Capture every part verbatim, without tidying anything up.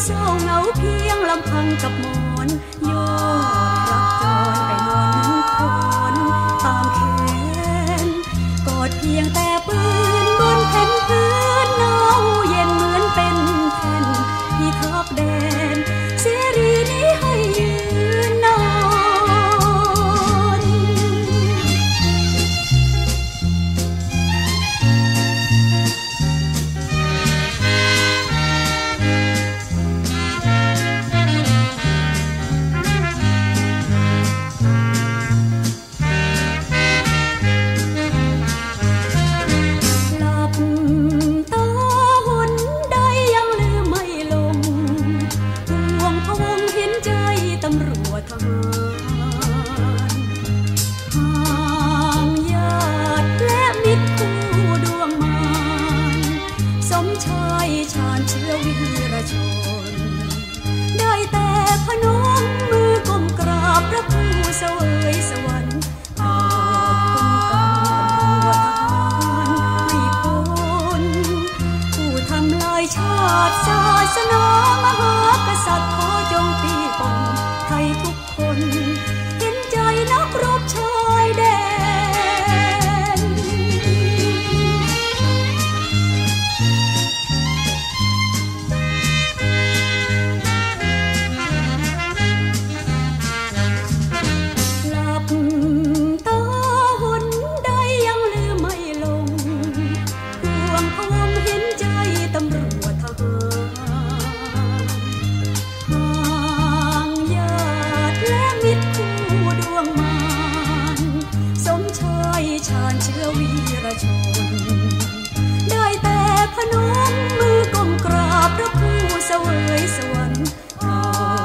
เศร้าเหงาเพียงลำพังกับหมอนยอดรักจรไปนอนนั้นคนตามแขนกอดเพียงแต่ปืนบนแผ่นพื้นหนาวเย็นเหมือนเป็นแผ่นที่ทับแดนเสรีนี้ให้ยืนนอนได้แต่พนมมือก้มกราบพระผู้เสวยสวรรค์โปรดคุ้มกันตำรวจทหารให้พ้นผู้ทำลายชาติศาสนามหากษัตริย์ขอจงปีปนไทยทุกคนเห็นใจนักรบชายแดนชาญเชื้อวีรชนได้แต่พนมมือก้มกราบพระผู้เสวยสวรรค์โปร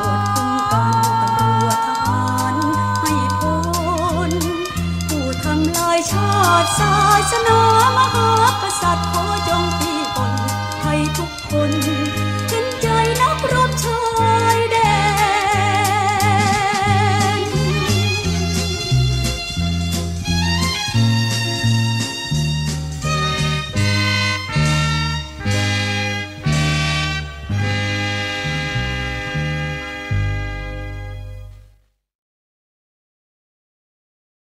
ดคุ้มกันตำรวจทหารให้พ้นผู้ทำลายชาติศาสนามหากษัตริย์ขอจงปีปนไทยทุกคน